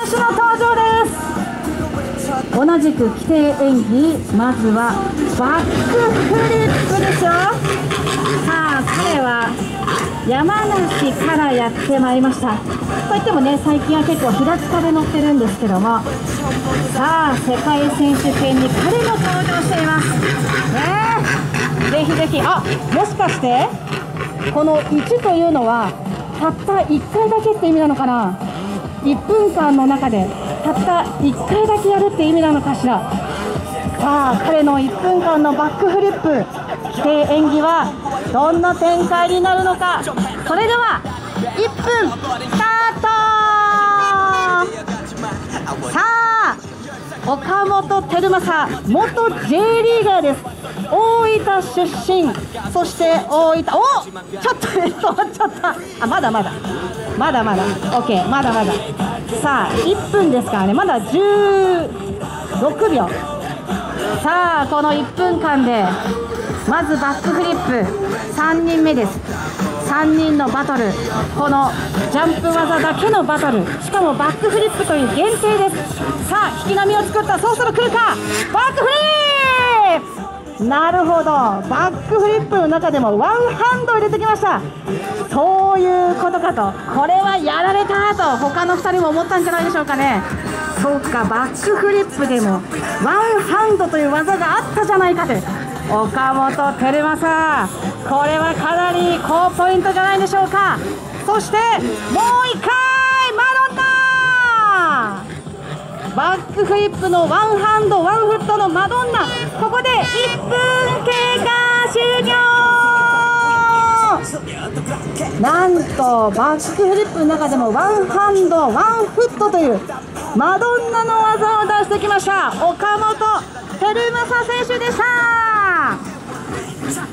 選手の登場です。同じく規定演技、まずはバックフリップですよ。さあ彼は山梨からやってまいりました。といってもね、最近は結構平塚で乗ってるんですけども、さあ世界選手権に彼も登場していますね。ぜひぜひ、もしかしてこの1というのはたった1回だけって意味なのかな。1分間の中でたった1回だけやるって意味なのかしら。さあ彼の1分間のバックフリップ規定演技はどんな展開になるのか。それでは1分スタート。さあ岡本輝正、元 J リーガーです。大分出身、そして大分、ちょっと止まっちゃった。まだ OK、まださあ1分ですからね、まだ16秒。さあこの1分間でまずバックフリップ3人目です。3人のバトル、このジャンプ技だけのバトル、しかもバックフリップという限定です。さあ引き波を作った、そろそろ来るか。バックフリップ、なるほど、バックフリップの中でもワンハンドを入れてきました。そういうことかと、これはやられたと他の2人も思ったんじゃないでしょうかね。そうか、バックフリップでもワンハンドという技があったじゃないかと。岡本輝正、これはかなり高ポイントじゃないでしょうか。そしてもう1回マドンナ、バックフリップのワンハンドワンフットのマドンナ、ここで1分経過終了。なんとバックフリップの中でもワンハンドワンフットというマドンナの技を出してきました岡本輝正選手でした。さ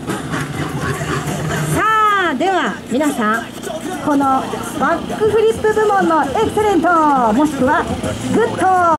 あでは皆さん、このバックフリップ部門のエクセレントもしくはグッド